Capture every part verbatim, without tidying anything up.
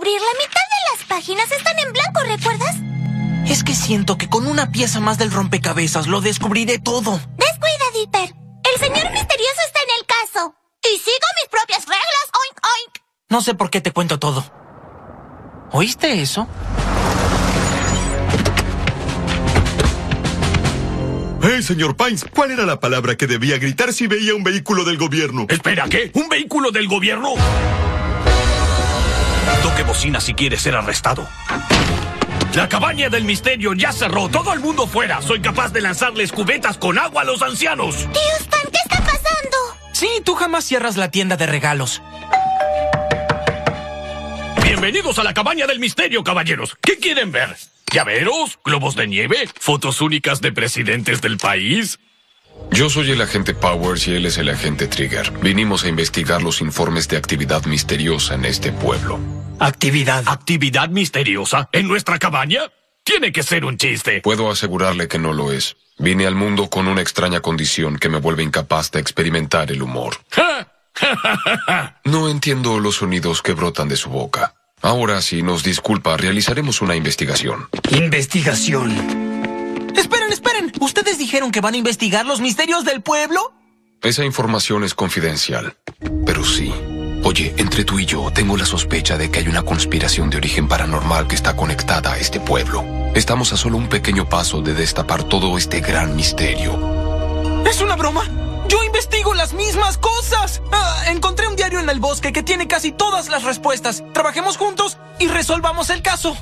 descubrir. La mitad de las páginas están en blanco, ¿recuerdas? Es que siento que con una pieza más del rompecabezas lo descubriré todo. Descuida, Dipper. El señor misterioso está en el caso. Y sigo mis propias reglas, oink, oink. No sé por qué te cuento todo. ¿Oíste eso? ¡Hey, señor Pines! ¿Cuál era la palabra que debía gritar si veía un vehículo del gobierno? Espera, ¿qué? ¿Un vehículo del gobierno? Toque bocina si quiere ser arrestado. La cabaña del misterio ya cerró. Todo el mundo fuera. Soy capaz de lanzarles cubetas con agua a los ancianos. Tío Stan, ¿qué está pasando? Sí, tú jamás cierras la tienda de regalos. Bienvenidos a la cabaña del misterio, caballeros. ¿Qué quieren ver? ¿Llaveros? ¿Globos de nieve? ¿Fotos únicas de presidentes del país? Yo soy el agente Powers y él es el agente Trigger. Vinimos a investigar los informes de actividad misteriosa en este pueblo. ¿Actividad? ¿Actividad misteriosa? ¿En nuestra cabaña? Tiene que ser un chiste. Puedo asegurarle que no lo es. Vine al mundo con una extraña condición que me vuelve incapaz de experimentar el humor. No entiendo los sonidos que brotan de su boca. Ahora, si nos disculpa, realizaremos una investigación. ¿Investigación? Esperen, esperen. ¿Ustedes dijeron que van a investigar los misterios del pueblo? Esa información es confidencial. Pero sí. Oye, entre tú y yo, tengo la sospecha de que hay una conspiración de origen paranormal que está conectada a este pueblo. Estamos a solo un pequeño paso de destapar todo este gran misterio. ¿Es una broma? ¡Yo investigo las mismas cosas! Ah, encontré un diario en el bosque que tiene casi todas las respuestas. Trabajemos juntos y resolvamos el caso.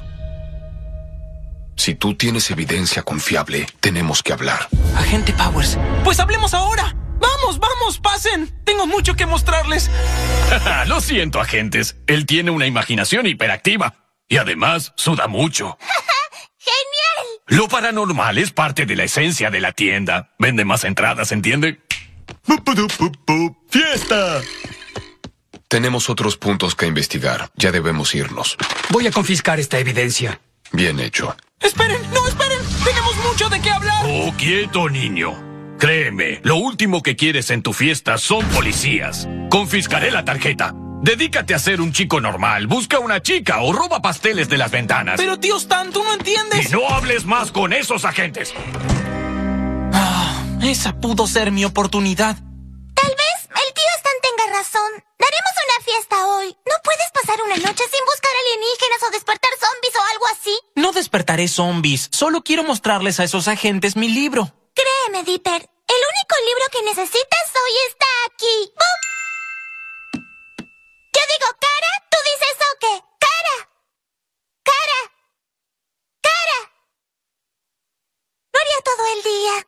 Si tú tienes evidencia confiable, tenemos que hablar. Agente Powers, pues hablemos ahora. ¡Vamos, vamos, pasen! Tengo mucho que mostrarles. Lo siento, agentes. Él tiene una imaginación hiperactiva. Y además, suda mucho. ¡Genial! Lo paranormal es parte de la esencia de la tienda. Vende más entradas, ¿entiende? ¡Fiesta! Tenemos otros puntos que investigar. Ya debemos irnos. Voy a confiscar esta evidencia. Bien hecho. ¡Esperen! ¡No, esperen! ¡Tenemos mucho de qué hablar! Oh, quieto, niño. Créeme, lo último que quieres en tu fiesta son policías. Confiscaré la tarjeta. Dedícate a ser un chico normal. Busca una chica o roba pasteles de las ventanas. Pero, tío Stan, tú no entiendes. Y no hables más con esos agentes. Ah, esa pudo ser mi oportunidad. Tal vez el tío Stan tenga razón. Daremos una fiesta hoy. ¿No puedes pasar una noche sin buscar alienígenas o despertar zombies o algo así? No despertaré zombies. Solo quiero mostrarles a esos agentes mi libro. Créeme, Dipper. El único libro que necesitas hoy está aquí. ¡Bum! Yo digo cara, tú dices ok. Cara. Cara. Cara. Lo haría todo el día.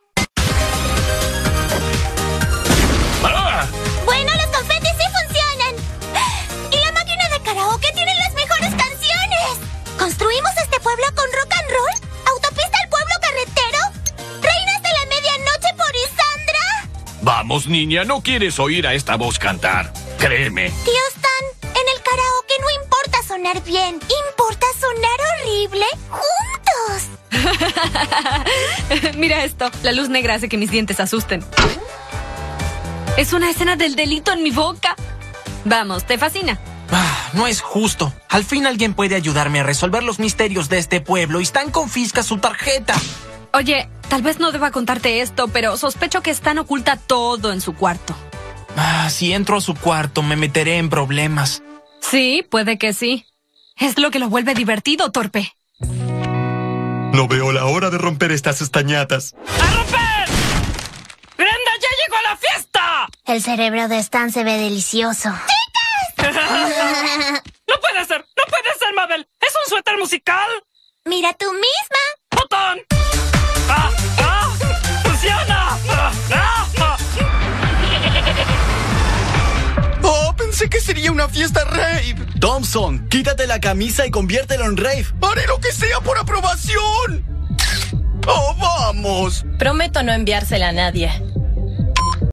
¡Ah! Bueno, los confetis sí funcionan. Y la máquina de karaoke tiene las mejores canciones. ¿Construimos este pueblo con rock and roll? ¿Autopista al pueblo carretero? ¿Reinas de la medianoche por Isandra? Vamos, niña, no quieres oír a esta voz cantar. Créeme. Tío Stan, en el karaoke no importa sonar bien. Importa sonar horrible juntos. Mira esto. La luz negra hace que mis dientes asusten. Es una escena del delito en mi boca. Vamos, ¿te fascina? Ah, no es justo. Al fin alguien puede ayudarme a resolver los misterios de este pueblo y Stan confisca su tarjeta. Oye, tal vez no deba contarte esto, pero sospecho que Stan oculta todo en su cuarto. Ah, si entro a su cuarto me meteré en problemas. Sí, puede que sí. Es lo que lo vuelve divertido, torpe. No veo la hora de romper estas estañatas. ¡A romper! ¡Brenda ya llegó a la fiesta! El cerebro de Stan se ve delicioso. ¡Chicas! ¡No puede ser! ¡No puede ser, Mabel! ¡Es un suéter musical! ¡Mira tú misma! ¡Botón! ¡Ah! ¡Ah! ¡Funciona! ¡Ah! ¡Ah! ¡Ah! ¡Oh! Pensé que sería una fiesta rave. Thompson, quítate la camisa y conviértelo en rave. ¡Haré lo que sea por aprobación! ¡Oh, vamos! Prometo no enviársela a nadie.